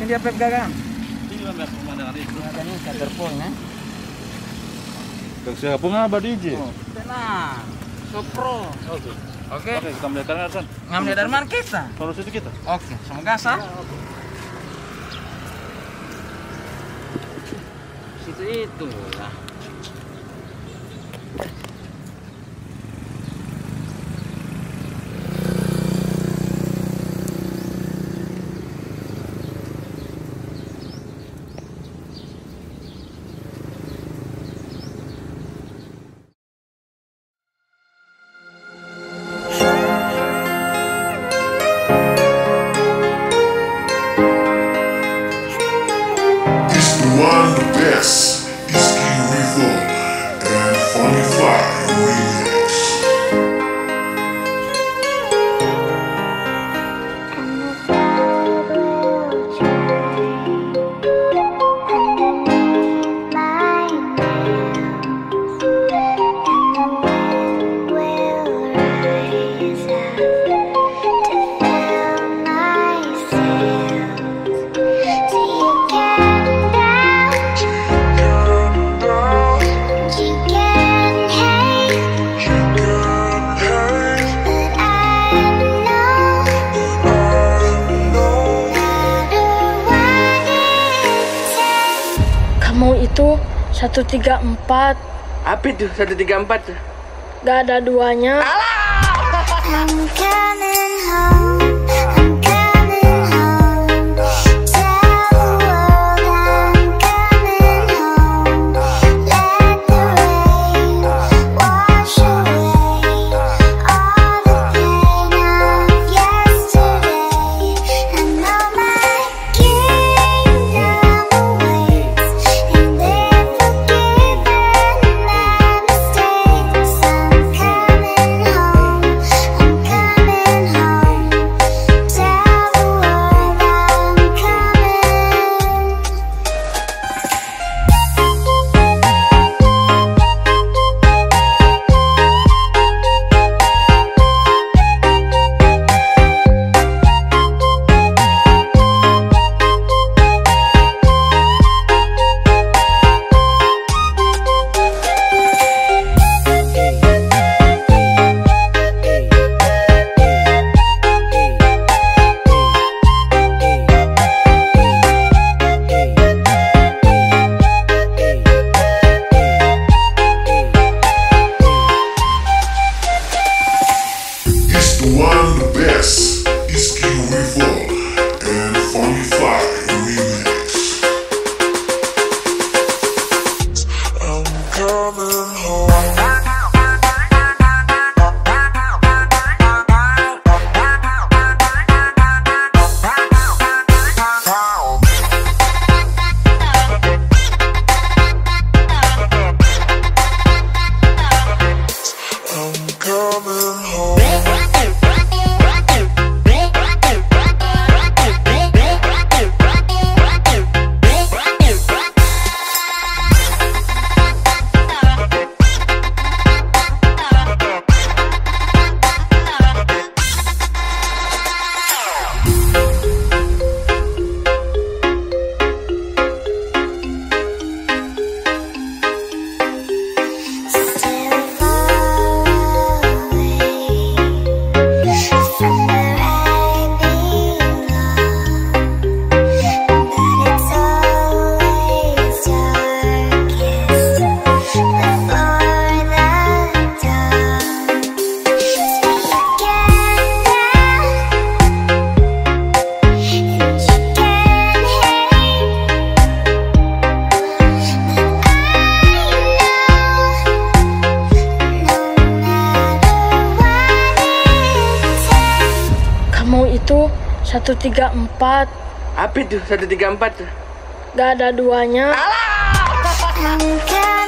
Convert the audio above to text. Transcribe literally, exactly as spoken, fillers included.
Ini dia pegangan. Ini mah pemandangan itu. Ada nih caterpong ya. Kang siapa nggak badiji? Oh, tenang. Sopro. Oke. Oke. Oke, kita melihat kanan Arsan. Ngambil dari mana kita? Terus itu kita. Oke, semoga sah. Situ itu lah. One of the best is King River and Funny Fly Remix. Kamu itu seratus tiga puluh empat. Apa itu seratus tiga puluh empat? Gak ada duanya. I'm coming home, I'm coming home. Tell the world I'm coming home. Let the rain wash away all the pain of yesterday. I know my kingdom awaits, and they're forgiven my mistakes. I'm coming home, I'm coming home. Tell the world I'm coming. It's the one of the best is King River and Funny Fly Remix. I'm coming home. I'm coming home. Still far away from where I belong, but it's always darkest before the dawn. Speak again now, and you can hate. Kamu itu seratus tiga puluh empat. Apa itu seratus tiga puluh empat? Gak ada duanya. I'm coming